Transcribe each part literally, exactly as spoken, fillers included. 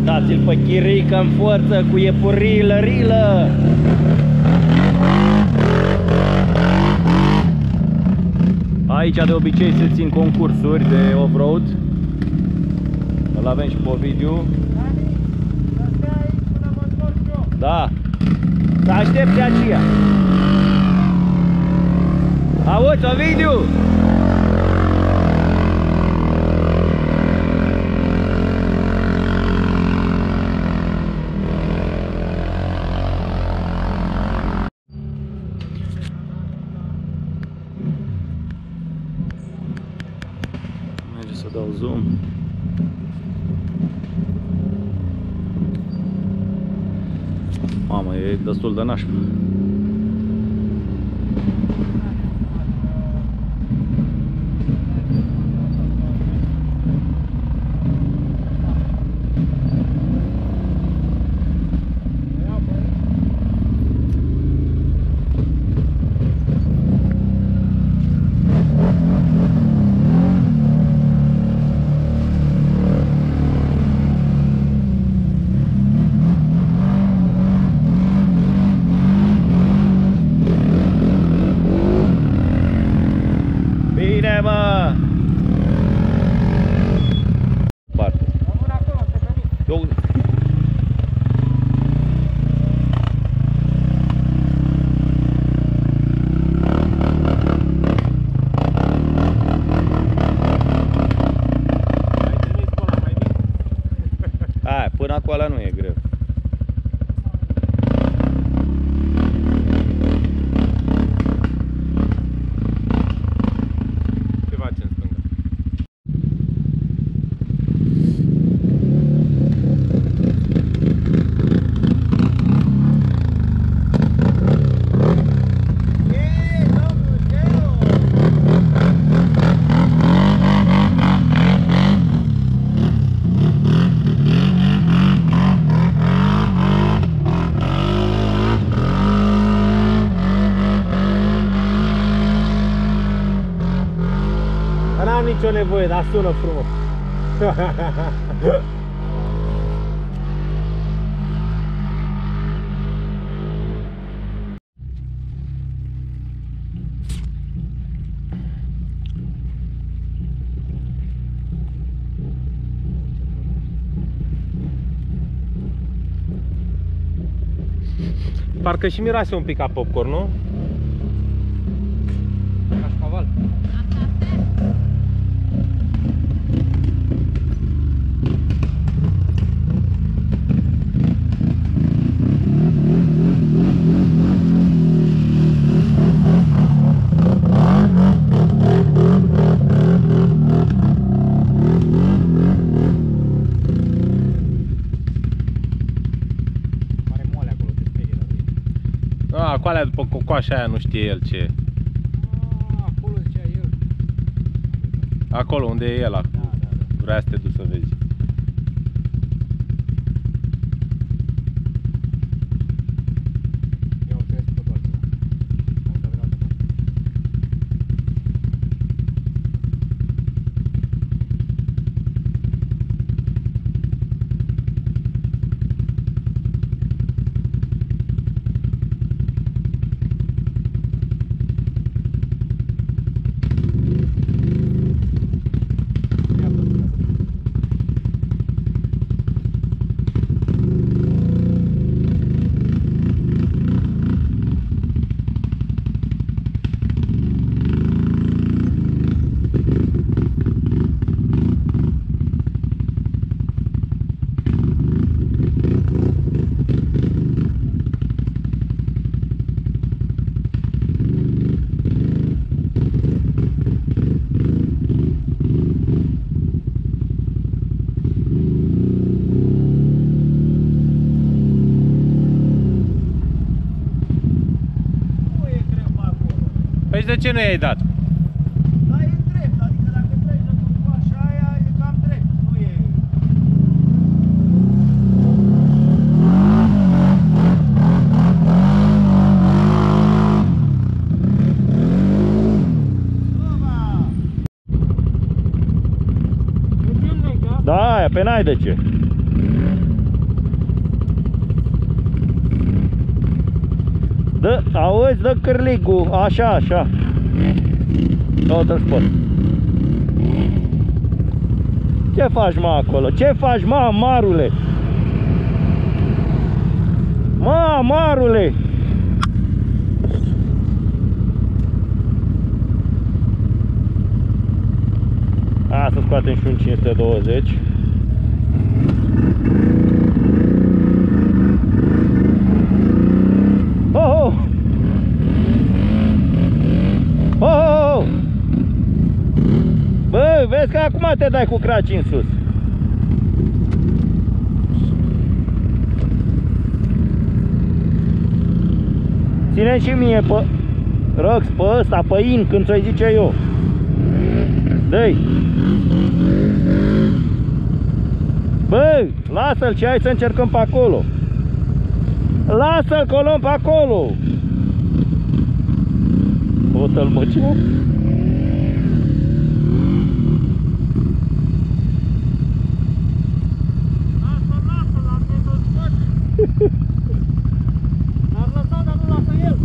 Dați-l pe Chirică în forță cu iepurilă, rilă! Aici de obicei se țin concursuri de off-road. Îl avem și pe Ovidiu. Da. Să aștepți aceea. Auzi, Ovidiu! Merge să dau zoom. Mamă, e destul de nașpa. Bine, mă! Parte. Rămân acolo, să permit. Eu... Hai, până acolo nu e greu. N-am nicio nevoie, dar sună frumos. Parcă și miroase un pic ca popcorn, nu? Cașcaval. A, cu alea după cocoașa aia nu știe el ce e. A, acolo zicea el. Acolo unde e el, da, da, da. Vrea să te duci să vezi. Păi de ce nu i-ai dat? Da, e drept, adică dacă treci de cocoașa aia, e cam drept, nu e... Da, aia, pe n-ai de ce. Dă, auzi, dă cârligul, așa, așa. Tot-l spot. Ce faci, mă, acolo? Ce faci, mă, amarule? Mă, amarule! A, să scoatem și un cinci sute douăzeci. Oh, oh! Oh, oh, oh! Bă, vezi că acum te dai cu craci în sus. Ține și mie pe Rox, pe ăsta, pe in, când ți-o zice eu. Dă-i. Bă, lasă-l și hai să încercăm pe acolo. Lasă-l că o luăm pe acolo. Tot-l mă, ce? Lasă, lasă, l-am dezvățat. L-am lăsat, dar nu lasă el.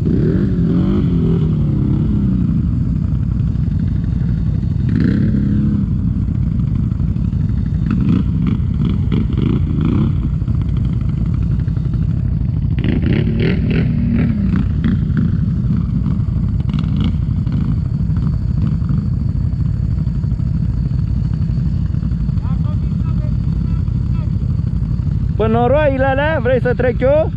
Pe noroaile alea, vrei să trec eu?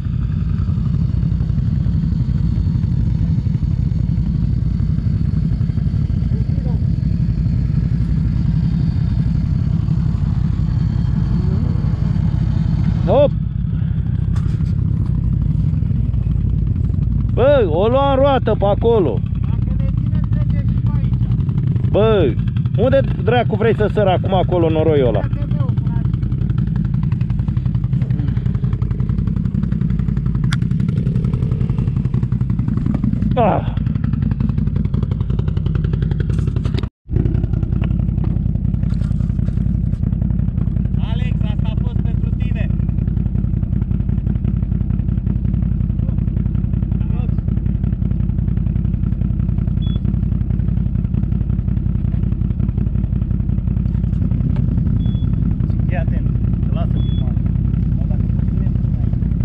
Hop! Bă, o luam roată pe acolo. Dacă ne ține, trece și pe aici. Bă, unde dracu vrei să sări acum acolo noroiul ăla? Dacă meu, până aici. Ah! Alex, asta a fost pentru tine. Fii atent, lasă filmarea. Dar dacă mă ține până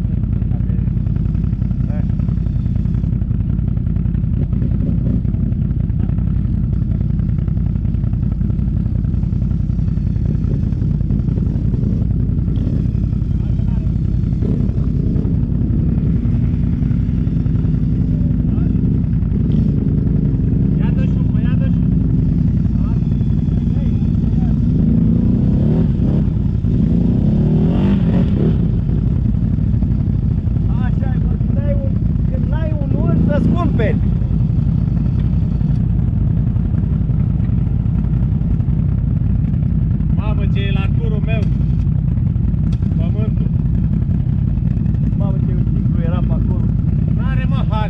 aici, așa. Ia dă șupă, ia dă șupă. Așa, bă, când ai un, când ai un urs, să-ți cumperi. Mamă, ce e la turul meu. Pământul. Mamă, ce ciclu era pe acolo. N-are, mă, hai.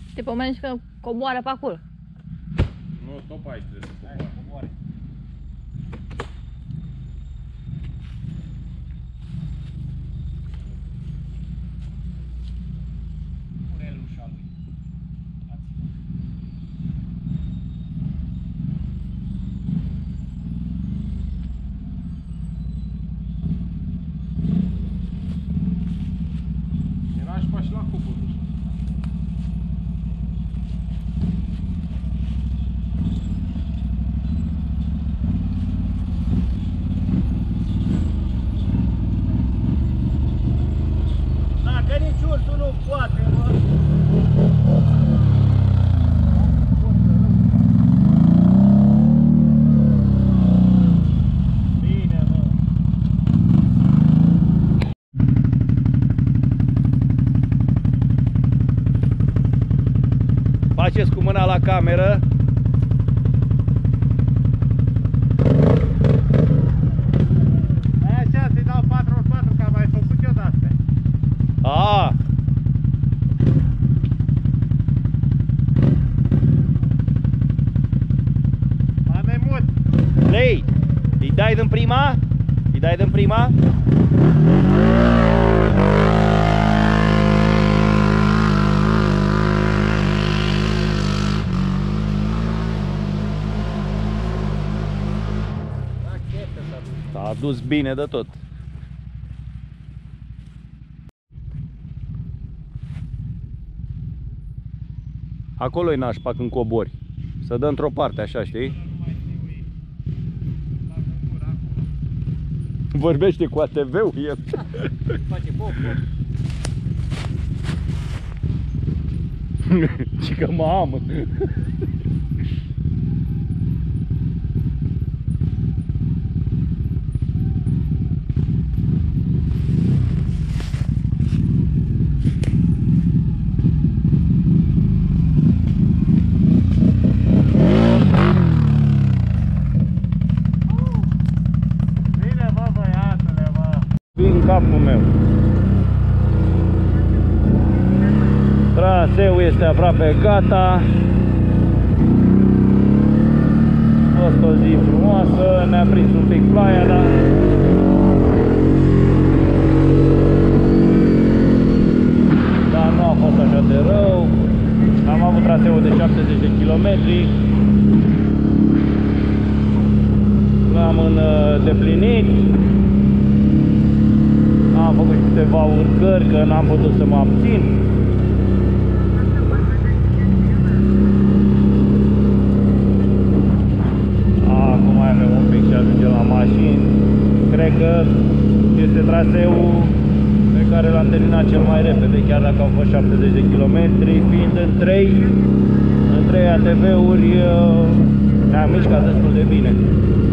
Te pomenești că coboară pe acolo. Nu, tot aici trebuie să coboare. Urelușa lui. Era și pași la cupul. Dacă nici ursul nu poate, mă. Bine, mă. Faceți cu mâna la cameră. Așa, să-i dau patru ori patru, că am mai făcut eu de-astea. A. Mai mai mult. Lei, îi dai din prima? Îi dai din prima? S-a adus bine de tot. Acolo e nașpa când cobori. Să dă într-o parte, așa, știi? Vorbește cu A T V-ul el. Face popcorn. Ce că mă amă. Bine, mă, băiatule, mă. În capul meu. Traseul este aproape gata. A fost o zi frumoasă, ne-a prins un pic ploaia, dar dar nu a fost așa de rău. Am avut traseul de șaptezeci de kilometri. L-am îndeplinit. Am făcut câteva urcări, că n-am putut să mă abțin. Acum mai avem un pic și ajungem la mașini. Cred că este traseul pe care l-am terminat cel mai repede, chiar dacă au fost șaptezeci de kilometri, fiind în trei, în trei A T V-uri, ne-am mișcat destul de bine.